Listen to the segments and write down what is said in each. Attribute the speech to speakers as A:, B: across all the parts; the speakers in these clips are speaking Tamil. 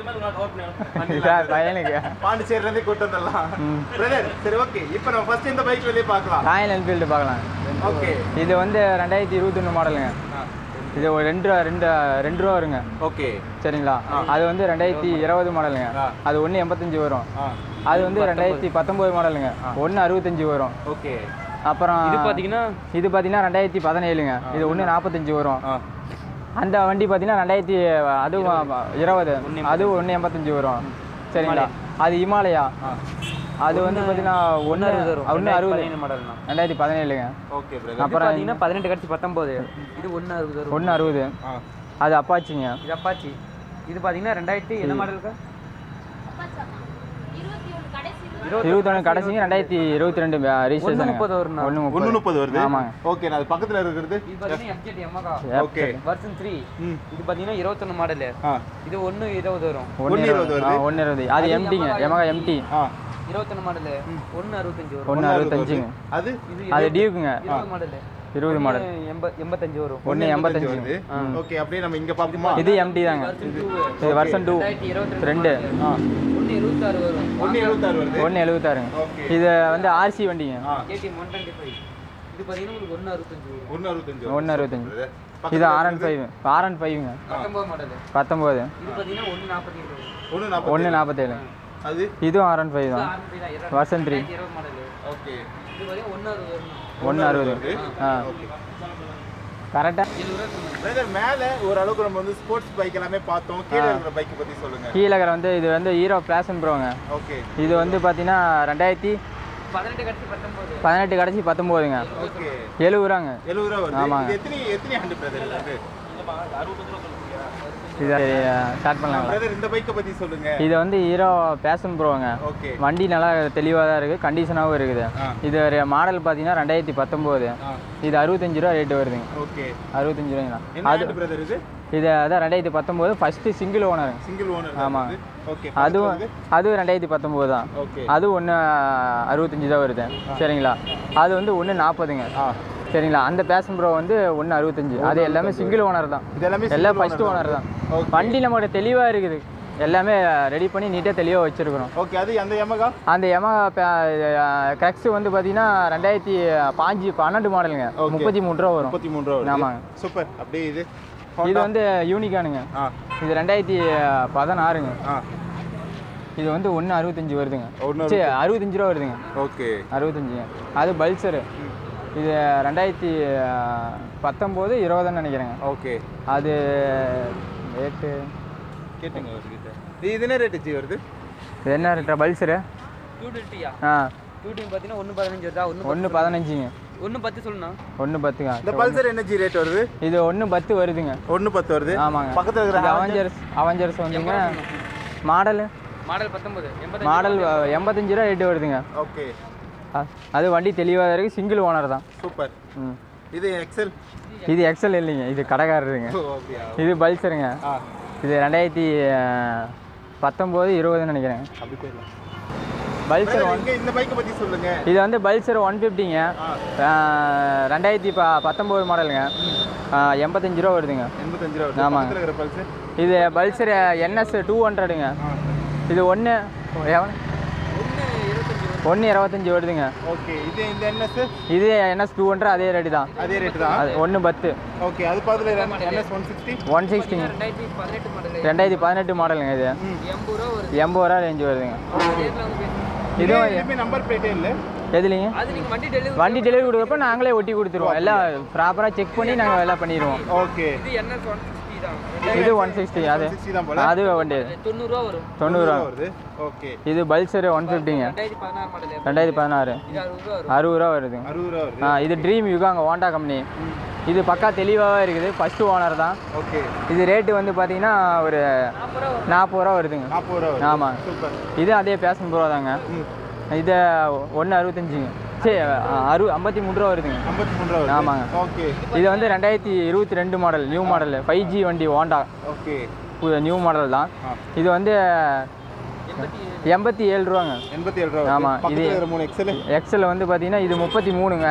A: பையனுக்கு
B: பாண்டிச்சேரில இருந்து கூட்டு வந்துடலாம் பிரதர். சரி ஓகே, இப்போ நம்ம ஃபர்ஸ்ட் இந்த பைக் வெளியே பார்க்கலாம்.
A: ராயல் என்ஃபீல்டு பார்க்கலாம்.
B: ஓகே,
A: இது வந்து 2021 மாடலுங்க. இது ஒரு 2 ரூபா வருங்க.
B: ஓகே
A: சரிங்களா. அது வந்து 2020 மாடலுங்க. அது 1.85 வரும். அது வந்து 2019 மாடலுங்க. 1.65 வரும்.
B: ஓகே.
A: அப்புறம் இது பார்த்தீங்கன்னா 2017ங்க. இது 1.45 வரும். அந்த வண்டி பார்த்தீங்கன்னா 2020 அது 1.85 வரும். சரிங்களா. அது இமாலயா. அது வந்து பார்த்தீங்கன்னா 1.60
C: மாடல்
A: 2017ங்க.
B: Okay brother.
A: அப்புறம்
C: பார்த்தீங்கன்னா 18 கழிச்சு 19 இது
A: 1.60. அது அப்பாச்சிங்க.
C: இது அப்பாச்சி. இது பார்த்தீங்கன்னா 2000 என்ன மாடலுக்கு
A: 21 கடைசிங்க. 2022 ரெஜிஸ்ட்ரேஷன்
C: 30 வரும்.
B: 130 வருது.
A: ஆமாங்க.
B: ஓகே, அது பக்கத்துல இருக்கிறது
C: இது பார்த்தீங்கன்னா FZ Yamaha.
B: Okay,
C: version 3. இது பார்த்தீங்கன்னா 21 மாடல். இது 1.20 வரும்.
B: 1.20 வருது.
A: 1.20. அது எம்டிங்க. Yamaha MT
C: 21 மாடல் 1.65 வரும்.
A: 1.65ங்க. அது டியூக்குங்க.
C: 20 மாடல்
A: 20 மாடல்
C: 85 வரும்.
A: 1.85
B: வருது. ஓகே, அப்படியே நம்ம இங்க பாப்போமா?
A: இது MT தாங்க. இது வெர்ஷன் 2 2
C: 1.76 வரும்.
B: 1.76 வருது.
A: 1.76ங்க. இது வந்து RC வண்டிங்க.
C: KTM 125. இது பார்த்தீங்கன்னா உங்களுக்கு 1.65 வரும்.
B: 1.65
A: 1.65. இது R15 R15ங்க.
C: 19 மாடல்
A: 19.
C: இது பார்த்தீங்கன்னா 1.47 வரும்.
B: 1.47.
A: 1.47.
B: அது
A: இதுவும் R15 தான். வெர்ஷன் 3.
C: 20 மாடல்.
B: ஓகே,
C: இது பார்த்தீங்கன்னா 1.60 வரும்.
A: 1.60.
B: ஓகே
A: கரெக்டா.
B: பிரதர், மேல ஒரு அளவுக்கு நம்ம வந்து ஸ்போர்ட்ஸ் பைக் எல்லாமே பார்த்தோம். கீழ இருக்கிற பைக் பத்தி சொல்லுங்க.
A: கீழ வந்து இது வந்து ஹீரோ பேஷன் ப்ரோங்க.
B: ஓகே,
A: இது வந்து பார்த்தீங்கன்னா
C: 18 கழிச்சு 19
A: 18 கடைசி 19ங்க.
B: ஓகே.
A: 70 ரூபாங்க.
B: 70 ரூபா வருது.
A: ஆமாங்க.
B: இது எத்தனை ஹேண்ட் பிரதர் இது?
A: இதை ஸ்டார்ட் பண்ணலாங்களா?
B: பிரதர், இந்த பைக்கை பத்தி சொல்லுங்க.
A: இது வந்து ஹீரோ பேஷன் ப்ரோங்க.
B: ஓகே.
A: வண்டி நல்லா தெளிவாக தான் இருக்குது, கண்டிஷனாகவும் இருக்குது. இது ஒரு மாடல் பார்த்தீங்கன்னா 2019. இது 65 ரூபா ரேட்டு வருதுங்க.
B: ஓகே,
A: 65 ரூபாய்ங்களா?
B: அது பிரதர்
A: இது அதான் 2019 ஃபர்ஸ்ட் சிங்கிள் ஓனருங்க.
B: Single owner.
A: ஆமாங்க.
B: ஓகே.
A: அதுவும் 2019 தான்.
B: ஓகே.
A: அது 1.65 தான் வருது. சரிங்களா. அது வந்து 1.40ங்க. சரிங்களா. அந்த பேஷன் ப்ரோ வந்து 1.65. அது எல்லாமே சிங்கிள் ஓனர் தான். எல்லாம் ஃபர்ஸ்ட் ஓனர் தான். வண்டி நம்மகிட்ட தெளிவாக இருக்குது. எல்லாமே ரெடி பண்ணி நீட்டாக தெளிவாக வச்சுருக்கிறோம்.
B: ஓகே. அது அந்த Yamaha
A: கிரக்ஸ் வந்து பார்த்தீங்கன்னா 2012 மாடலுங்க. 33 ரூபா வரும்.
B: 33 ரூபா.
A: ஆமாங்க.
B: சூப்பர். அப்படியே இது
A: வந்து யூனிகானுங்க. இது 2016ங்க. இது வந்து 1.65 வருதுங்க. 65 ரூபா வருதுங்க.
B: ஓகே,
A: 65. அது பல்சரு. இது 2019 20 நினைக்கிறேங்க.
B: ஓகே.
A: அது ரேட்டு
B: கேட்டுங்க அவர்கிட்ட. இது என்ன ரேட் வருது?
A: இது என்ன ரேட்டா பல்சரு?
C: 220யா? 220 பார்த்தீங்கன்னா 1.15 வருதா?
A: 1.15ங்க.
C: 1.10 சொல்லுண்ணா.
A: 1.10ங்க.
B: இந்த பல்சர் என்ன ரேட் வருது?
A: இது 1.10 வருதுங்க.
B: 1.10 வருது.
A: ஆமாங்க.
B: பக்கத்துல இருக்கிற
A: அவெஞ்சர்ஸ் வந்துங்க. மாடல்
C: 19
A: மாடல் 85 ரூபா ரேட்டு வருதுங்க.
B: ஓகே.
A: அது வண்டி தெளிவாக இருக்குது. சிங்கிள் ஓனர் தான்.
B: சூப்பர். இது எக்ஸல்.
A: இது எக்ஸல் இல்லைங்க, இது கடைக்காரருங்க. இது பல்சருங்க. இது 2019 20 நினைக்கிறேன். பல்சர்
B: இந்த பைக்கை பற்றி சொல்லுங்க.
A: இது வந்து பல்சர் 150ங்க. 2019 மாடலுங்க. 85 ரூபா வருதுங்க.
B: 85 ரூபா.
A: ஆமாங்க. இது பல்சர் NS 200ங்க. இது 1.25 வருதுங்க.
B: ஓகே. இது இந்த NS?
A: இது NS 200 அதே ரேட்டு தான்.
B: அதே ரேட்டு தான்.
A: அது 1.10.
B: ஓகே. அது பக்கத்துல NS 160.
A: 160ங்க. 2018 மாடலுங்க. இது 80 ரூபா ரேஞ்ச் வருதுங்க.
B: இதுவும் நம்பர் பிளேட்டே இல்ல.
A: எதுலீங்க? வண்டி டெலிவரி கொடுக்குறப்ப நாங்களே ஒட்டி கொடுத்துருவோம். எல்லாம் ப்ராப்பராக செக் பண்ணி நாங்கள் எல்லாம் பண்ணிடுவோம்.
B: ஓகே.
A: இது 160. அது அது வண்டி
C: 90 ரூபா வரும்.
A: 90 ரூபா
B: வருது. ஓகே.
A: இது பல்சர் 150ங்க. 2016 60 ரூபா வருது.
B: 60 ரூபா வருது.
A: இது ட்ரீம் யுகாங்க ஹோண்டா கம்பெனி. இது பக்கா தெளிவாகவே இருக்குது. ஃபர்ஸ்ட் ஓனர் தான்.
B: ஓகே.
A: இது ரேட்டு வந்து பார்த்தீங்கன்னா ஒரு 40 ரூபா வருதுங்க.
B: 40 ரூபா.
A: ஆமாம்.
B: சூப்பர்.
A: இது அதே பேஷன் ப்ரோ தாங்க. இது 1.65ங்க. சரி 53 ரூபா வருதுங்க.
B: 53 ரூபா.
A: ஆமாங்க.
B: ஓகே.
A: இது வந்து 2022 மாடல் நியூ மாடல் 5G வண்டி ஹோண்டா.
B: ஓகே.
A: நியூ மாடல் தான். இது வந்து 87 ரூபாங்க.
B: 87 ரூபா.
A: ஆமாம். இது
B: 3
A: எக்ஸல் வந்து பார்த்தீங்கன்னா இது 33ங்க.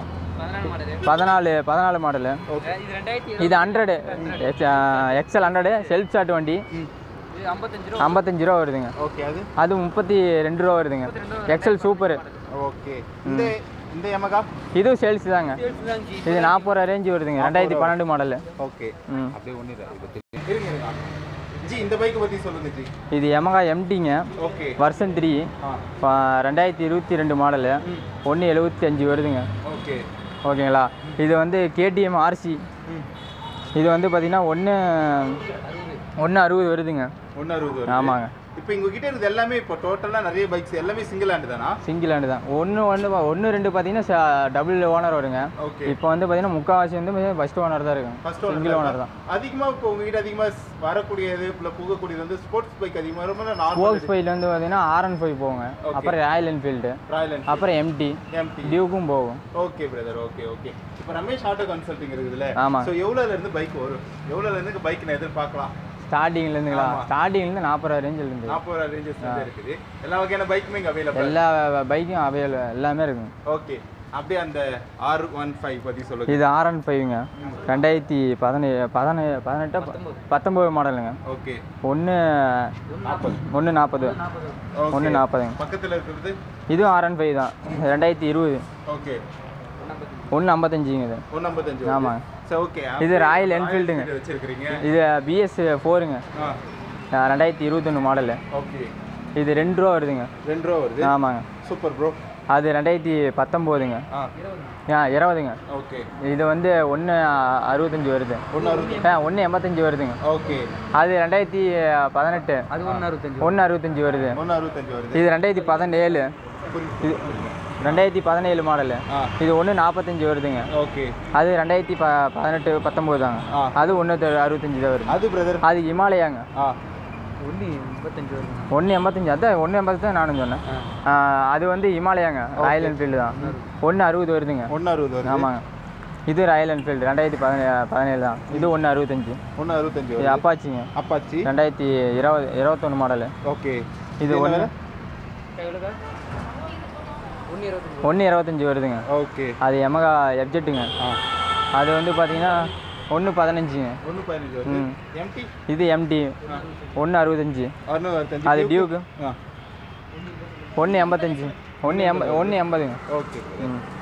A: 14 மாடலு. இது 100 எக்ஸல் 100 செல்ஃப் ஸ்டார்ட் வண்டி. 55 ரூபா வருதுங்க.
B: ஓகே.
A: அது 32 ரூபா வருதுங்க. XL super.
B: ஓகே. இந்த யமகா
A: இதுவும் சேல்ஸ் தாங்க. இது 40 ரூபா ரேஞ்ச் வருதுங்க. 2012 மாடல்.
B: ஓகே. அப்படியே ஒண்ணு இருங்க. ஜி இந்த பைக் பத்தி சொல்லுங்க ஜி.
A: இது யமகா MTங்க.
B: ஓகே.
A: வெர்ஷன் 3 2022 மாடல். 175 வருதுங்க.
B: ஓகே.
A: ஓகேங்களா. இது வந்து KTM RC. இது வந்து பார்த்தீங்கன்னா 160 வருதுங்க.
B: 160 வருது.
A: ஆமாங்க.
B: இப்போ உங்க கிட்ட இருக்குது எல்லாமே இப்போ டோட்டலா நிறைய பைக்ஸ் எல்லாமே சிங்கிள் ஹேண்ட் தானா?
A: சிங்கிள் ஹேண்ட் தான். 1 2 பார்த்தீங்கன்னா டபுள் ஓனர் வருங்க. இப்போ வந்து பார்த்தீங்கன்னா முக்கால்வாசி வந்து ஃபர்ஸ்ட் ஓனர் தான் இருக்கும். சிங்கிள் ஓனர் தான்.
B: அதிகமாக இப்போ உங்ககிட்ட அதிகமாக வரக்கூடியது இல்லை போகக்கூடியது வந்து ஸ்போர்ட்ஸ் பைக் அதிகமாக ரொம்ப
A: ஸ்போர்ட்ஸ் பைக் வந்து பார்த்தீங்கன்னா R15 போங்க. அப்புறம் ராயல் என்ஃபீல்டு, அப்புறம் MT டியூக்கும் போகும்.
B: Okay brother. ஓகே. இப்போ ரமேஷ் ஆட்டோ கன்சல்டிங் இருக்குதுல்ல?
A: ஆமாம்.
B: ஸோ எவ்வளோலேருந்து பைக் வரும்? எவ்வளோலேருந்து பைக் நான் எதிர்பார்க்கலாம்?
A: ஸ்டார்டிங்லேருந்துங்களா? ஸ்டார்டிங்லேருந்து 40 ரூபா ரேஞ்சிலேருந்து.
B: 40 ரூபா ரேஞ்சஸ் இருக்குது. எல்லா வகையான பைக்குமே இங்கே அவைலபிள்.
A: எல்லா பைக்கும் அவைலபிள் எல்லாமே இருக்குங்க.
B: ஓகே. அப்படியே அந்த R15 பற்றி சொல்லுங்க.
A: இது R15ங்க. 2019 மாடலுங்க.
B: ஓகே.
A: 140
B: பக்கத்தில் இருக்கிறது
A: இதுவும் R15 தான். 2020.
B: ஓகே.
A: 155ங்க இது.
B: 155.
A: ஆமாங்க.
B: சரி ஓகே.
A: இது ராயல் என்ஃபீல்டுங்க.
B: வச்சிருக்கீங்க.
A: இது BS4ங்க. 2021 மாடலு.
B: ஓகே.
A: இது 2 ரூபா வருதுங்க.
B: 2 ரூபா வருது.
A: ஆமாங்க.
B: Super bro.
A: அது 2019ங்க. 20ங்க.
B: ஓகே.
A: இது வந்து 165 வருது. 185 வருதுங்க.
B: ஓகே.
A: அது 2018.
C: அது
A: 165 வருது.
B: 165 வருது.
A: இது 2017. இது 2017 மாடலு. இது 145 வருதுங்க.
B: ஓகே.
A: அது 2018 19 தாங்க. அது 165 தான் வருது.
B: அது பிரதர்
A: அது ஹிமாலயாங்க.
C: 185 வருது.
A: 185 அதான் 180 தான் நானும் சொன்னேன். அது வந்து ஹிமாலயாங்க. ராயல் என்ஃபீல்டு தான். 160 வருதுங்க.
B: 160 வருது.
A: ஆமாங்க. இது ராயல் என்ஃபீல்டு 2017 தான். இது 165.
B: 165
A: இது அப்பாச்சிங்க.
B: Apache
A: 2021 model.
B: ஓகே.
A: இது 125 வருதுங்க.
B: ஓகே.
A: அது யமகா FZங்க. அது வந்து பார்த்தீங்கன்னா 115ங்க.
B: 115 வருது. MT
A: இது MT 165.
B: 165.
A: அது டியூக்கு 185. 180ங்க.
B: ஓகே.